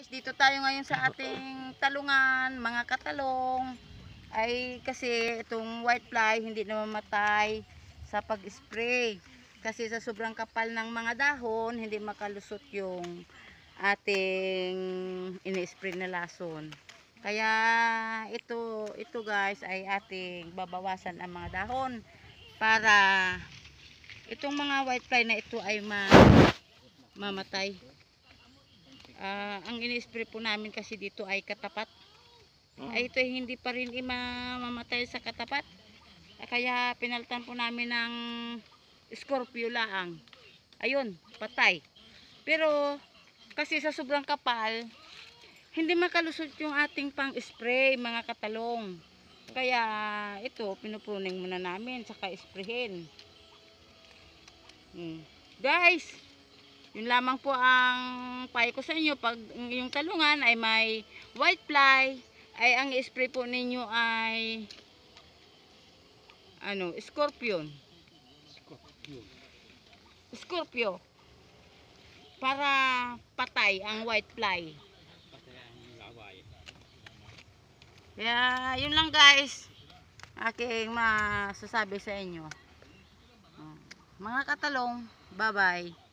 guys, dito tayo ngayon sa ating talungan, mga katalong. Ay kasi itong whitefly hindi namamatay sa pag-spray. Kasi sa sobrang kapal ng mga dahon, hindi makalusot yung ating ini-spray na lason. Kaya ito guys ay ating babawasan ang mga dahon para itong mga whitefly na ito ay mamatay. Ang ini-spray po namin kasi dito ay katapat. Ay ito ay hindi pa rin mamatay sa katapat. Kaya pinalitan po namin ng Scorpio laang. Ayun, patay. Pero kasi sa sobrang kapal, hindi makalusot yung ating pang-spray, mga katalong. Kaya ito, pinupuning muna namin, saka sprayhin. Guys, yun lamang po ang payo ko sa inyo. Pag yung talungan ay may whitefly, ay ang spray po ninyo ay Scorpio. Para patay ang whitefly. Kaya yun lang guys, aking masasabi sa inyo. Mga katalong, bye bye.